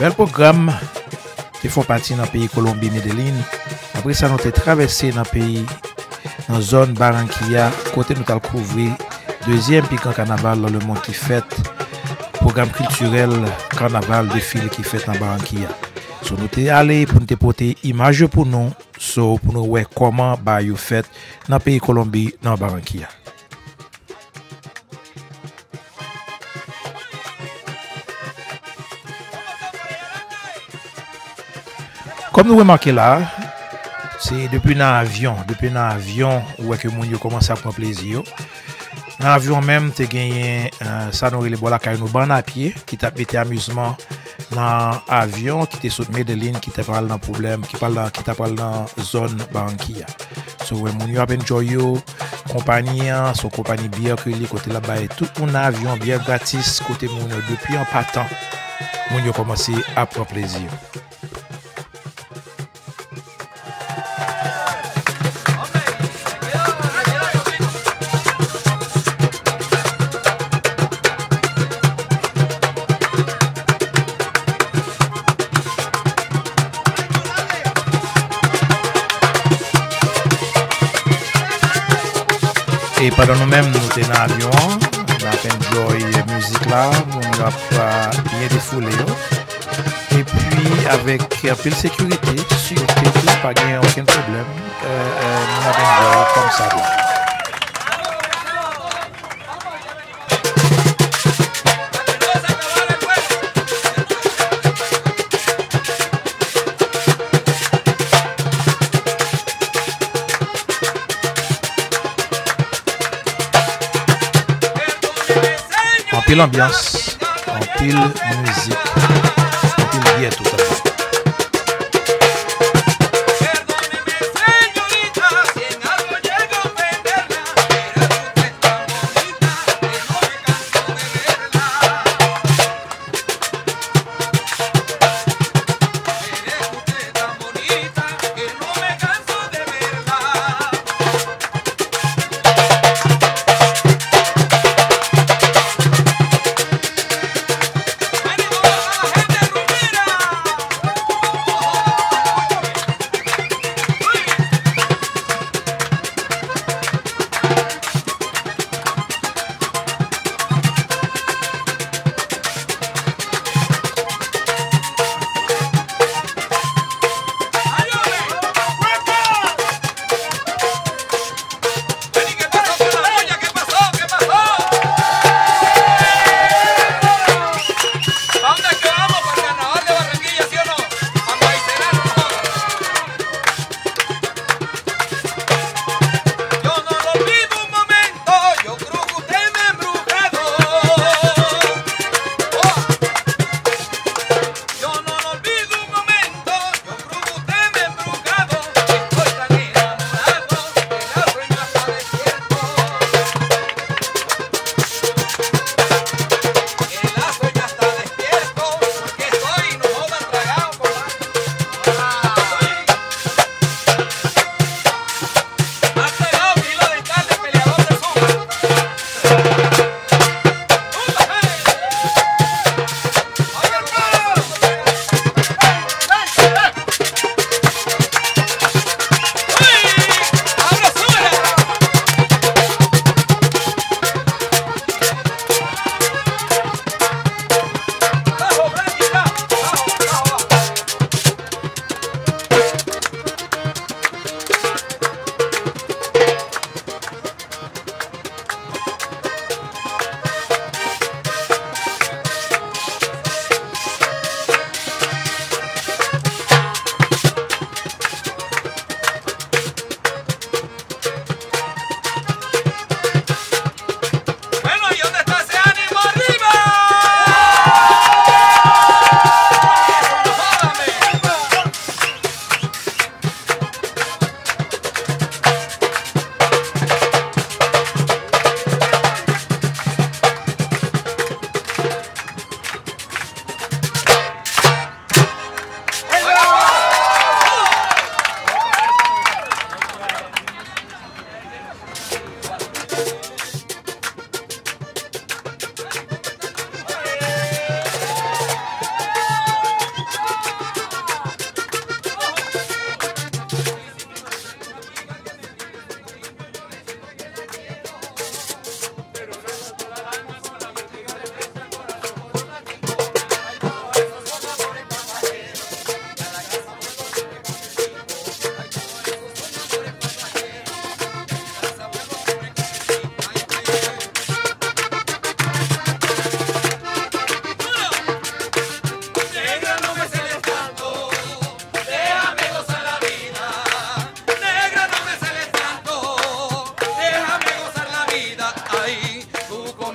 Le programme qui font partie dans le pays Colombie, Medellín. Après ça, nous avons traversé dans le pays, dans la zone Barranquilla, côté nous avons couvert deuxième piquant carnaval dans le monde qui fête, programme culturel carnaval défilé qui fête dans Barranquilla. So, nous sommes allés pour nous porter image pour nous, pour nous voir comment vous fête dans le pays Colombie, dans Barranquilla. Comme nous remarquons là, c'est depuis l'avion où que moun yo commence à prendre plaisir. Dans l'avion même, tu as gagné ça nous les bola nous ban à pied qui t'a pété amusement dans l'avion qui était sur Medellín qui t'a parlé dans problème qui t'a parlé dans zone Barranquilla. So moun yo a enjoy compagnie son compagnie bien accueilli côté là-bas et tout mon avion bien gratis côté moun yo depuis en partant. Moun yo commencé à prendre plaisir. Et pendant nous-mêmes, nous sommes dans l'avion, on a enjoy la musique là, on a pas bien défoulé. Et puis, avec un peu de sécurité, pas de aucun problème, on a enjoy comme ça. L'ambiance, en pile musique, en pile bien tout à fait.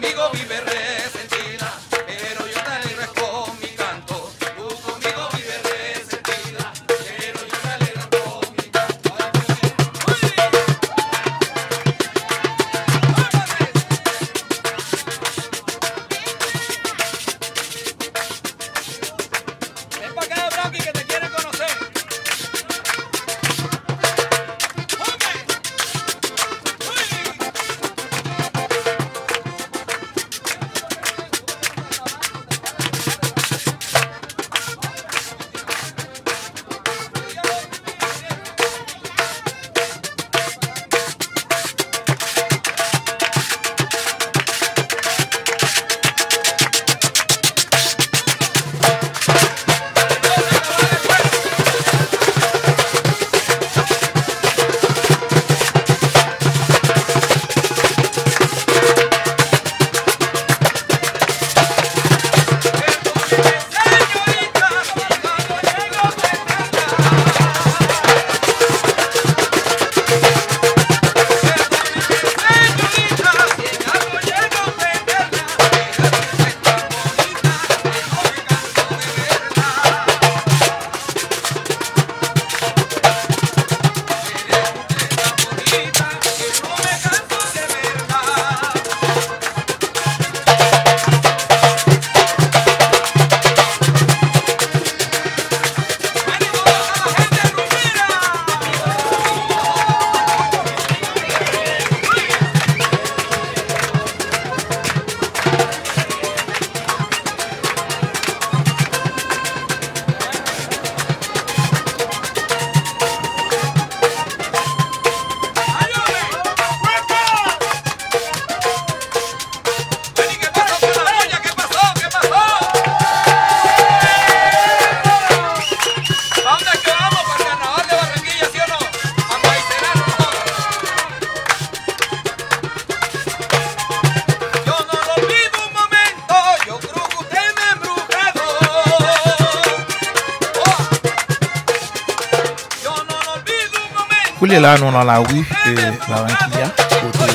Koulé là nous dans la rue Barranquilla côté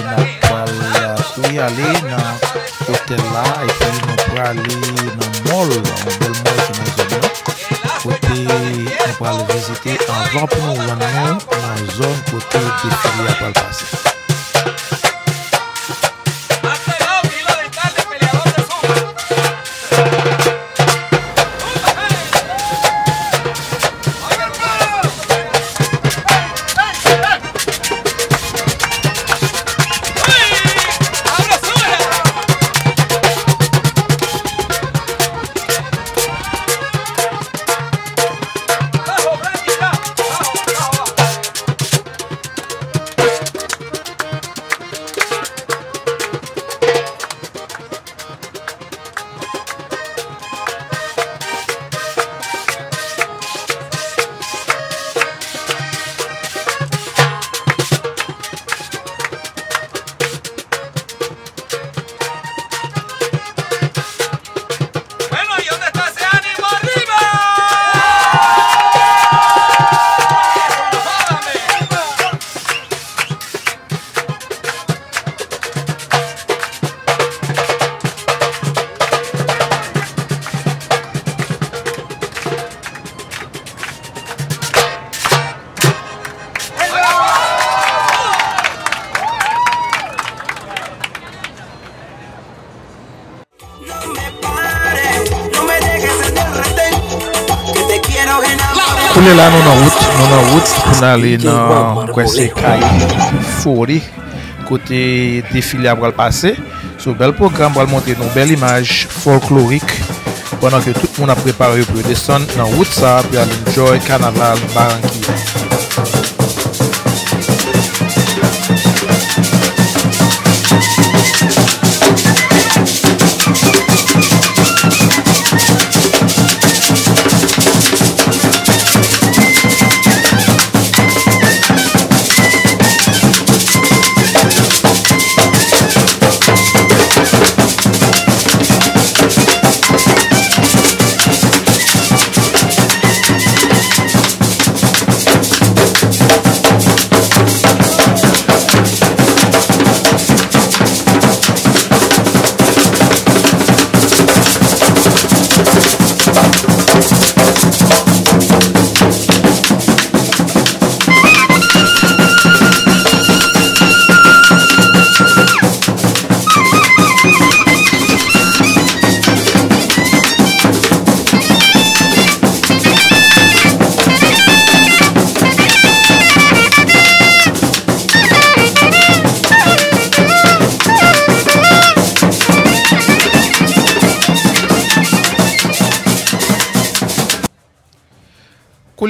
nous pour aller dans hôtel là et puis nous pour aller dans mall un bel mall qui nous zone côté nous pour aller visiter avant pour nous rendre dans zone côté défilé à pas passer. Koulé là nous dans route pour aller dans quoi c'est Caille 40 côté défilé à le passer sur bel programme pour monter une belle image folklorique pendant que tout le monde a préparé pour descendre dans route ça pour aller enjoy carnaval Barranquilla.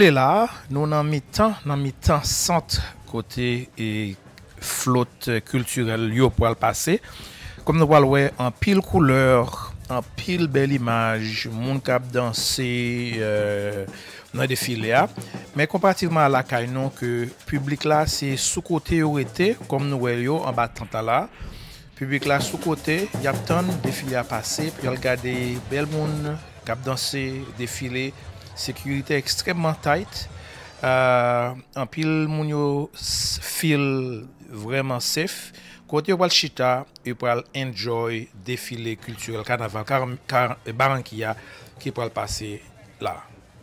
déroulé là, nous dans mi-temps centre côté et flotte culturelle yo pour le passer. Comme nous voyons en pile couleur, en pile belle image, moun k'ap danser dans défilé a. Mais comparativement à la caille non que public là c'est sous côté été comme nous voyons en bas de là. Public là sous côté, y a tant défilé à passer, puis regarder belle moun k'ap danser, défilé, sécurité extrêmement tight. En pile moun yo feel vraiment safe. Côté wal chita, et pour enjoy défilé culturel carnaval car Barranquilla qui pour passer là.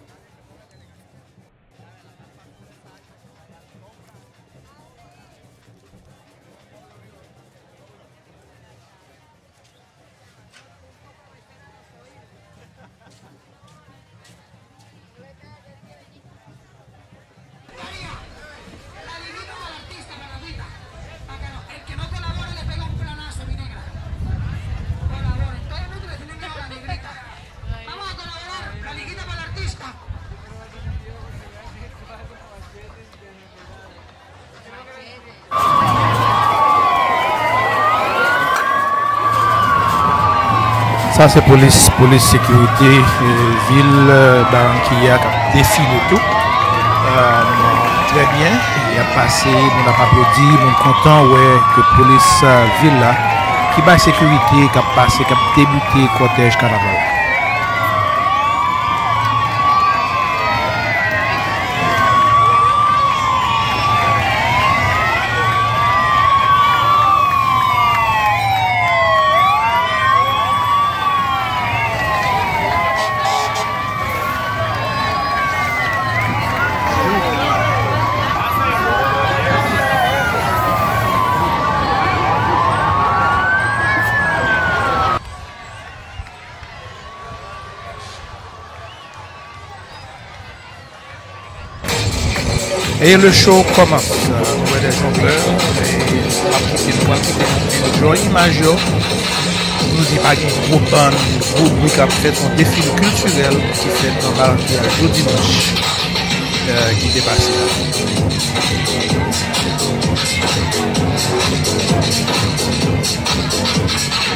Ça c'est police sécurité ville Barranquilla qui a défilé tout. Très bien, il a passé, on a applaudi, on est content ouais que police ville là qui va sécurité qui a passé, qui a débuté cortège carnaval. Et le show commence. On voit des jongleurs et une jolie image. Nous dit pas qu'il y a une gros band, gros bruit qui a fait son défilé culturel qui fait dans Barranquilla jeudi dimanche qui dépasse là.